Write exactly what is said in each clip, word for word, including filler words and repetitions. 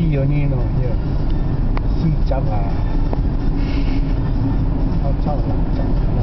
有呢咯，呢四汁啊，我抽六汁啦。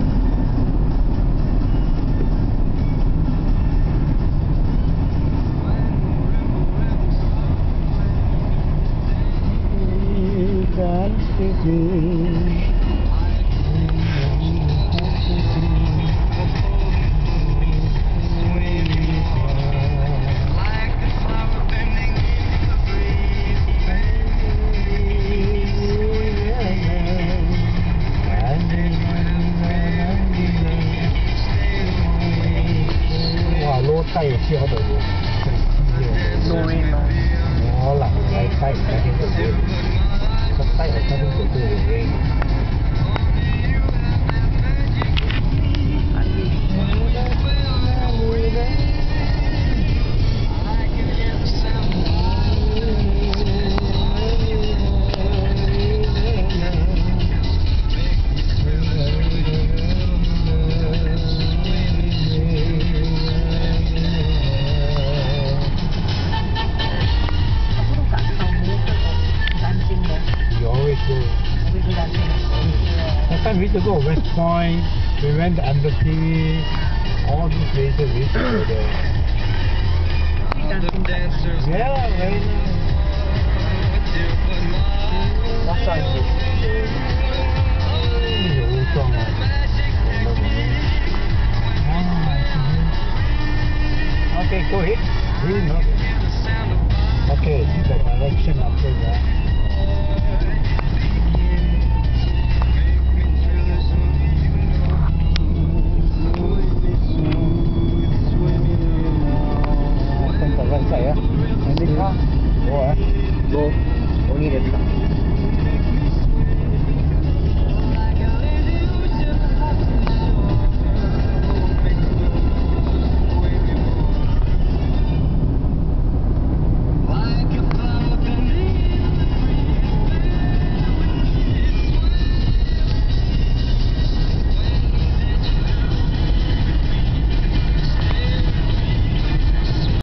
帶有之後就要食絲嘅，可能喺西嗰邊就會，個西喺嗰邊就都會。Sometimes we used to go West Point, we went to Embassy, all these places we used to go there. Yeah, very nice. What size is it? This is an old song. Ah, okay, go ahead. You know. Okay, the direction after that. Saya, nanti kah? Go ah. Go. Only that.